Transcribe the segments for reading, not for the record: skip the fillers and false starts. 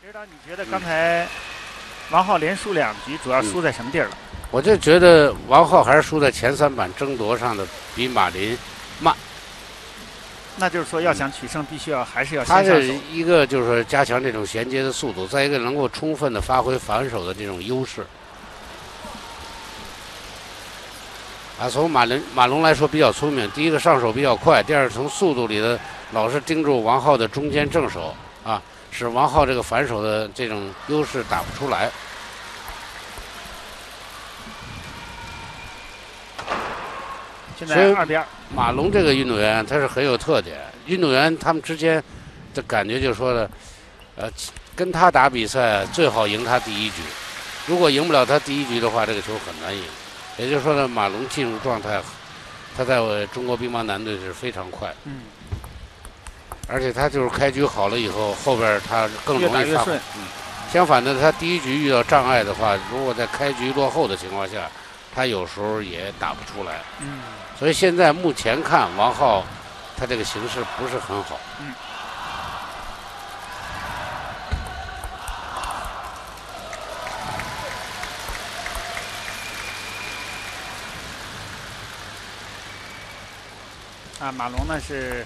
指导，你觉得刚才王浩连输2局，主要输在什么地儿了？ 我就觉得王浩还是输在前3板争夺上的比马林慢。 那就是说，要想取胜，必须还是要先他上手。 是一个就是说加强这种衔接的速度，再一个能够充分的发挥反手的这种优势。从马龙来说比较聪明，第一个上手比较快，第二从速度里的老是盯住王浩的中间正手使王浩这个反手的这种优势打不出来。 现在2比2。 马龙这个运动员他是很有特点，运动员他们之间的感觉就是说的，跟他打比赛最好赢他第1局，如果赢不了他第1局的话，这个球很难赢。也就是说呢，马龙进入状态，他在中国乒乓男队是非常快。而且他就是开局好了以后，后边他更容易发挥。相反的，他第1局遇到障碍的话，如果在开局落后的情况下，他有时候也打不出来。所以现在目前看，王浩他这个形势不是很好。 马龙呢是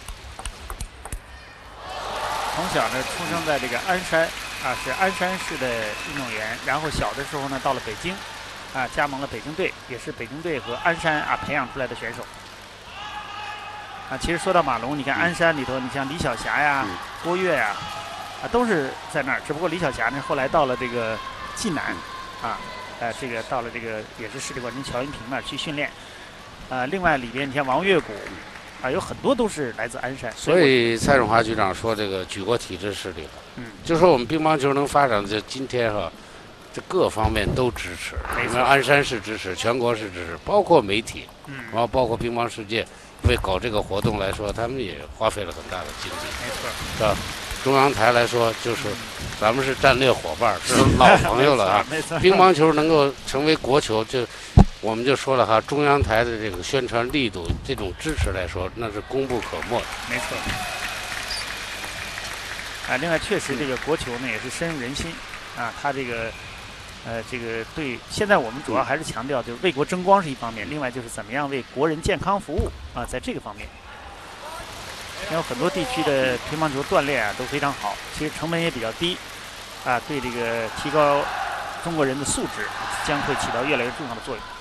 从小呢出生在这个鞍山是鞍山市的运动员，然后小的时候呢到了北京加盟了北京队，也是北京队和鞍山培养出来的选手。其实说到马龙，你看鞍山里头，你像李晓霞呀、郭跃呀，都是在那儿。只不过李晓霞呢后来到了这个济南这个到了这个也是世界冠军乔云平那儿去训练。另外里边你像王月谷有很多都是来自鞍山。 所以蔡荣华局长说这个举国体制是厉害。就说我们乒乓球能发展到今天这各方面都支持，因为鞍山市支持，全国是支持，包括媒体，然后包括乒乓世界，为搞这个活动来说，他们也花费了很大的精力。 没错， 是吧？中央台来说，就是咱们是战略伙伴，是老朋友了没错。 乒乓球能够成为国球，我们就说了中央台的这个宣传力度，这种支持来说，那是功不可没。 没错。另外确实这个国球呢也是深入人心他这个对，现在我们主要还是强调就是为国争光是一方面，另外就是怎么样为国人健康服务在这个方面，因为很多地区的乒乓球锻炼都非常好，其实成本也比较低对这个提高中国人的素质将会起到越来越重要的作用。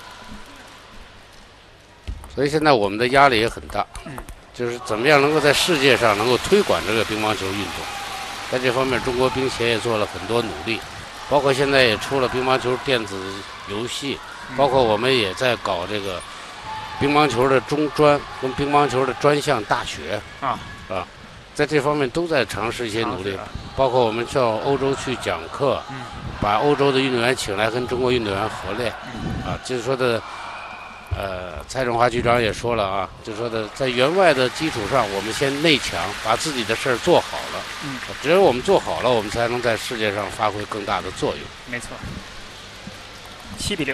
所以现在我们的压力也很大，就是怎么样能够在世界上能够推广这个乒乓球运动，在这方面中国乒协也做了很多努力。包括现在也出了乒乓球电子游戏，包括我们也在搞这个乒乓球的中专跟乒乓球的专项大学在这方面都在尝试一些努力，包括我们到欧洲去讲课，把欧洲的运动员请来跟中国运动员合练就是说的蔡荣华局长也说了就是说的在员外的基础上，我们先内强，把自己的事儿做好了。只有我们做好了，我们才能在世界上发挥更大的作用。 没错。7比6。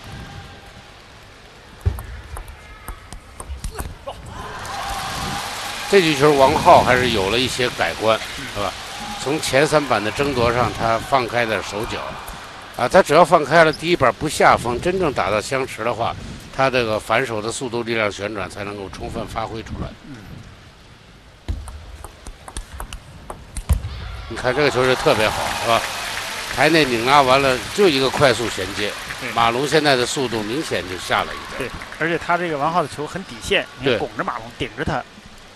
这局球王浩还是有了一些改观，是吧？从前3板的争夺上，他放开点手脚他只要放开了第1板不下风，真正打到相持的话，他这个反手的速度、力量旋转才能够充分发挥出来。你看这个球就特别好，是吧？台内拧拉完了，就一个快速衔接。马龙现在的速度明显就下了一点。 对，而且他这个王浩的球很底线，你看拱着马龙，顶着他。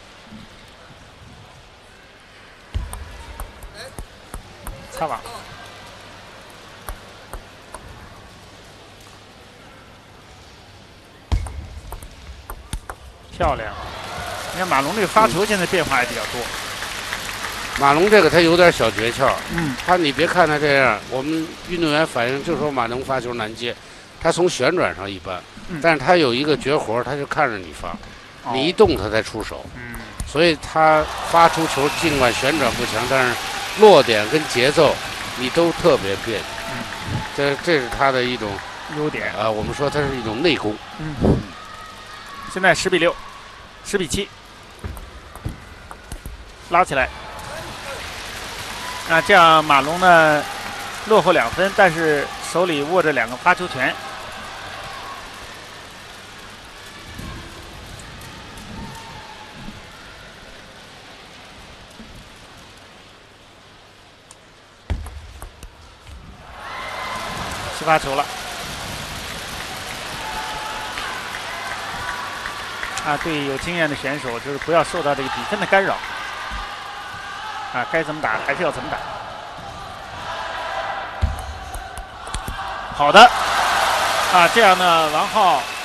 擦网。漂亮！你看马龙这个发球现在变化也比较多。 马龙这个他有点小诀窍，你别看他这样，我们运动员反映就说马龙发球难接，他从旋转上一般，但是他有一个绝活，他就看着你发，你一动他才出手，所以他发出球尽管旋转不强，但是落点跟节奏你都特别别扭，这是他的一种优点我们说它是一种内功。 现在10比6。10比7，拉起来， 啊，这样马龙呢落后2分，但是手里握着2个发球权。起发球了。啊，对有经验的选手，就是不要受到这个比分的干扰。啊，该怎么打还是要怎么打。好的，啊，这样呢，王浩